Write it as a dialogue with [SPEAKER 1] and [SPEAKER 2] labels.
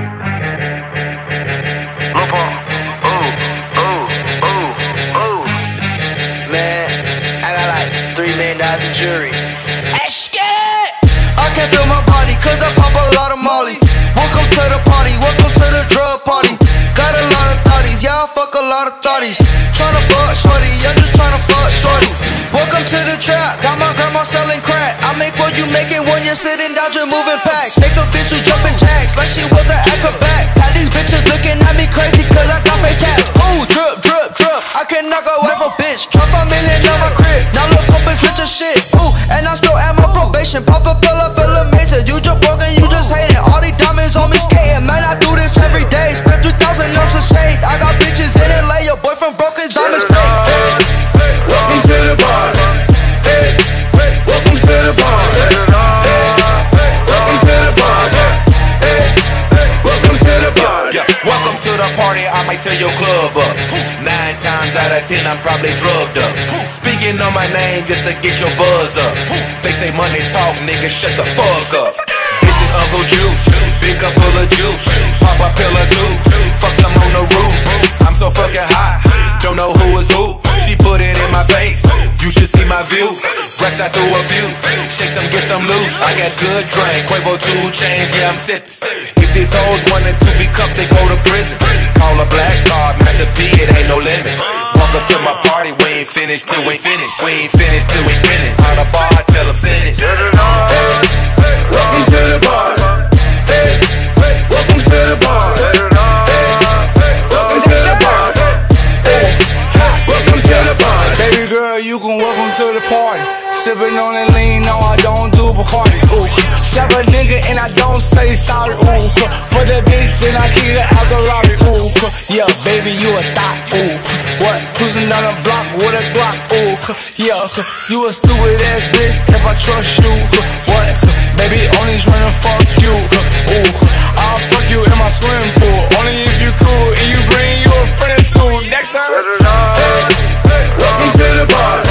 [SPEAKER 1] Jury. I can't feel my body cause I pop a lot of molly. Welcome to the party, welcome to the drug party. Got a lot of thotties, yeah I fuck a lot of thotties. Tryna fuck shorty, I'm just tryna fuck shorty. Welcome to the trap, got my grandma selling crack. I make what you making when you're sitting down just moving packs. Make a bitch who jumping jacks like she was an acrobat. Got these bitches looking at me crazy cause I got face tats. Ooh, drip, drip, drip, I cannot go away from bitch. Drop 5 million on my crib, now look up and switch a shit. Ooh, and I'm still at my probation. Pop a pill, I feel amazing. You just broken, you just hate it. All these diamonds on me skating, man, I do this every day. Spent 3,000 ounces of shades. I got bitches in LA, your boyfriend broken, diamonds fake.
[SPEAKER 2] Welcome to the party. Hey, welcome to the party. Welcome to the party. Hey, welcome to the party.
[SPEAKER 3] Welcome to the party, I might tear your club up. 9 times out of 10, I'm probably drugged up. Speaking on my name just to get your buzz up. They say money talk, nigga, shut the fuck up. This is Uncle Juice, big cup full of juice. Pop a pill or two, fuck some on the roof. I'm so fucking hot, don't know who is who. She put it in my face, you should see my view. Rex, I threw a few, shake some, get some loose. I got good drink, Quavo 2 chains, yeah I'm sippin'. If these hoes wanted to be cuffed, they go to prison. Call a black card, Master P, it ain't no limit. Walk up to my party, we ain't finished till we finish. We ain't finished till we spinning. On the bar, tell them send it.
[SPEAKER 2] Welcome to the party. Hey, welcome to the party. Welcome to the party. Hey, welcome to the party.
[SPEAKER 4] Baby girl, you can welcome to the party. Sippin' on that lean, no I don't do Bacardi. Ooh, slap a nigga and I don't say sorry. Ooh, for that bitch then I kick her out the lobby. Ooh, yeah, baby you a thot. Ooh, what? Cruising down the block with a Glock. Ooh, yeah, you a stupid ass bitch if I trust you. What? Baby only tryna fuck you. Ooh, I'll fuck you in my swimming pool. Only if you cool and you bring you a friend or two. Next time.
[SPEAKER 2] Welcome to the party.